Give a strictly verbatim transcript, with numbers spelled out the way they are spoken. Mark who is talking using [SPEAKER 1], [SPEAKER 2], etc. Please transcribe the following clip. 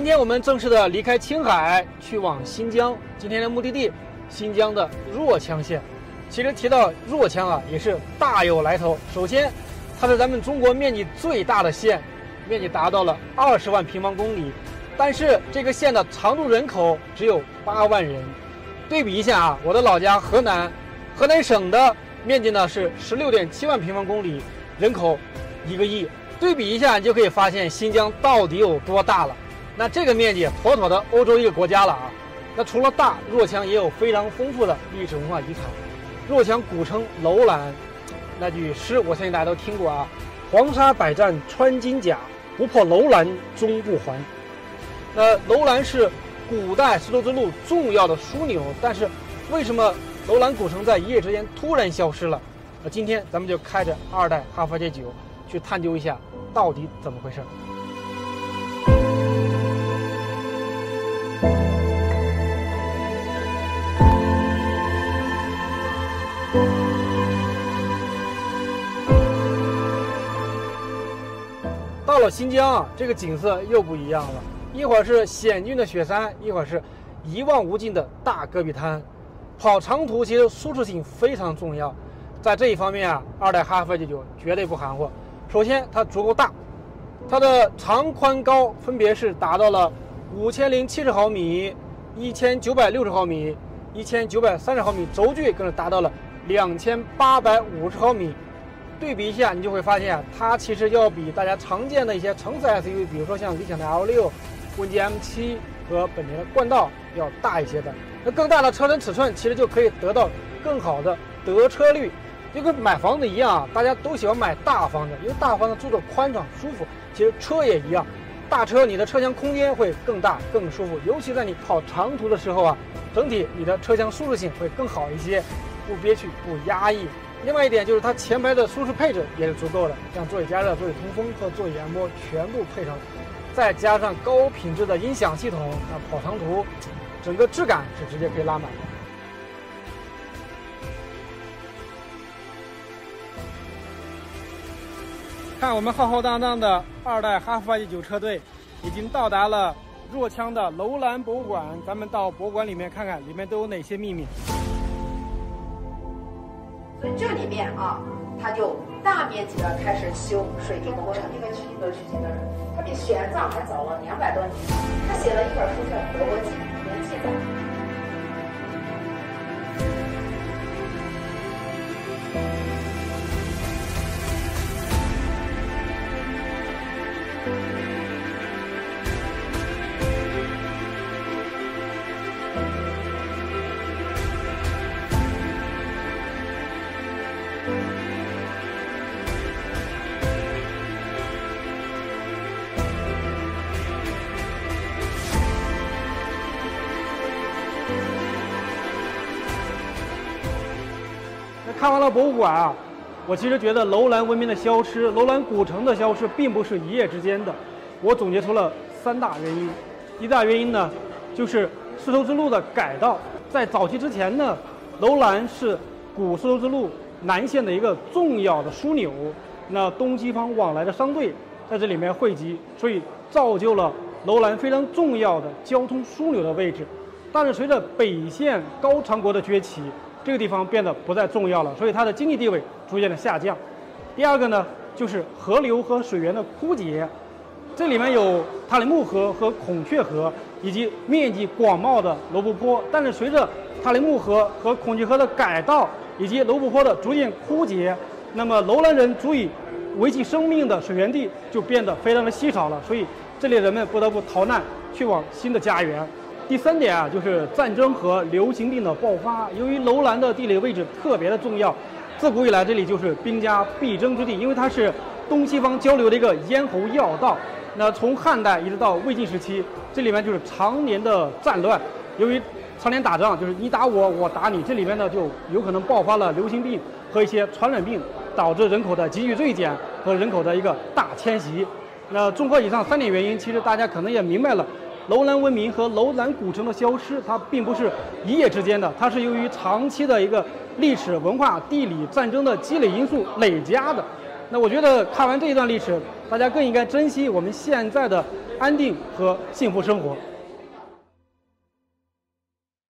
[SPEAKER 1] 今天我们正式的离开青海，去往新疆。今天的目的地，新疆的若羌县。其实提到若羌啊，也是大有来头。首先，它是咱们中国面积最大的县，面积达到了二十万平方公里。但是这个县的常住人口只有八万人。对比一下啊，我的老家河南，河南省的面积呢是十六点七万平方公里，人口一个亿。对比一下，你就可以发现新疆到底有多大了。那这个面积妥妥的欧洲一个国家了啊！那除了大，若羌也有非常丰富的历史文化遗产。若羌古称楼兰，那句诗我相信大家都听过啊：“黄沙百战穿金甲，不破楼兰终不还。”那楼兰是古代丝绸之路重要的枢纽，但是为什么楼兰古城在一夜之间突然消失了？那今天咱们就开着二代哈弗 H 九去探究一下到底怎么回事。到了新疆啊，这个景色又不一样了。一会儿是险峻的雪山，一会儿是一望无尽的大戈壁滩。跑长途其实舒适性非常重要，在这一方面啊，二代哈弗 H 九绝对不含糊。首先，它足够大，它的长宽高分别是达到了五千零七十毫米、一千九百六十毫米、一千九百三十毫米，轴距更是达到了两千八百五十毫米。对比一下，你就会发现啊，它其实要比大家常见的一些城市 S U V， 比如说像理想的 L 六、问界 M 七和本田的冠道要大一些的。那更大的车身尺寸，其实就可以得到更好的得车率。就跟买房子一样啊，大家都喜欢买大房子，因为大房子住着宽敞舒服。其实车也一样，大车你的车厢空间会更大更舒服，尤其在你跑长途的时候啊，整体你的车厢舒适性会更好一些，不憋屈不压抑。另外一点就是它前排的舒适配置也是足够的，像座椅加热、座椅通风和座椅按摩全部配上，再加上高品质的音响系统，那跑长途整个质感是直接可以拉满的。看我们浩浩荡荡的二代哈弗 H 九车队已经到达了若羌的楼兰博物馆，咱们到博物馆里面看看里面都有哪些秘密。
[SPEAKER 2] 所以这里面啊，它就大面积的开始修水平工程。一个曲格曲奇的人，他比玄奘还早了两百多年。他写了一本书叫《德国记》，里面记载。
[SPEAKER 1] 看完了博物馆啊，我其实觉得楼兰文明的消失，楼兰古城的消失，并不是一夜之间的。我总结出了三大原因。一大原因呢，就是丝绸之路的改道。在早期之前呢，楼兰是古丝绸之路南线的一个重要的枢纽，那东西方往来的商队在这里面汇集，所以造就了楼兰非常重要的交通枢纽的位置。但是随着北线高长国的崛起，这个地方变得不再重要了，所以它的经济地位逐渐的下降。第二个呢，就是河流和水源的枯竭，这里面有塔里木河和孔雀河，以及面积广袤的罗布泊。但是随着塔里木河和孔雀河的改道，以及罗布泊的逐渐枯竭，那么楼兰人足以维系生命的水源地就变得非常的稀少了，所以这里人们不得不逃难，去往新的家园。第三点啊，就是战争和流行病的爆发。由于楼兰的地理位置特别的重要，自古以来这里就是兵家必争之地，因为它是东西方交流的一个咽喉要道。那从汉代一直到魏晋时期，这里面就是常年的战乱。由于常年打仗，就是你打我，我打你，这里面呢就有可能爆发了流行病和一些传染病，导致人口的急剧锐减和人口的一个大迁徙。那综合以上三点原因，其实大家可能也明白了。楼兰文明和楼兰古城的消失，它并不是一夜之间的，它是由于长期的一个历史文化、地理、战争的积累因素累加的。那我觉得看完这一段历史，大家更应该珍惜我们现在的安定和幸福生活。